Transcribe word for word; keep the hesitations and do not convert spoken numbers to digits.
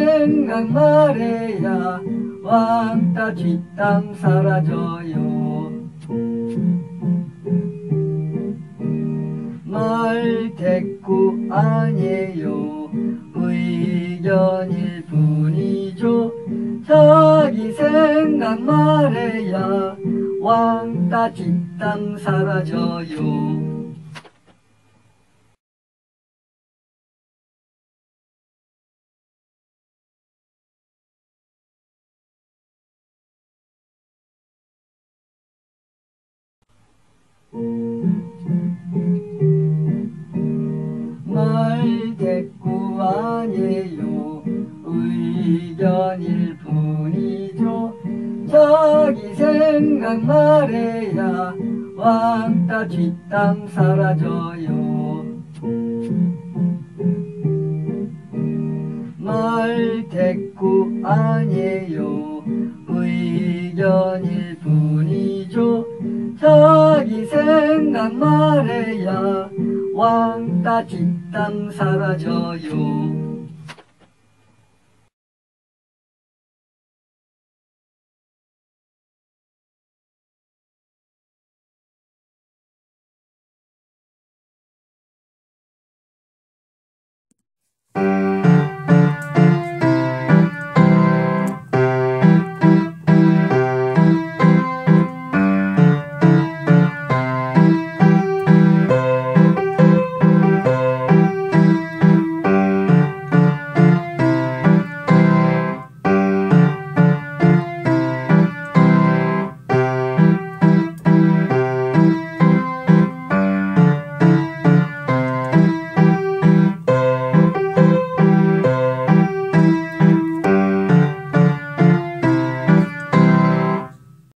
생각 말해야 왕따 뒷땅 사라져요. 말 대꾸 아니에요. 의견일 뿐이죠. 자기 생각 말해야 왕따 뒷땅 사라져요. 말 대꾸 아니에요. 의견일 뿐이죠. 자기 생각 말해야 왕따 뒷땅 사라져요. 말 대꾸 아니에요. 의견일 뿐이죠. 자기 생각 말해야 왕따 뒷땅 사라져요.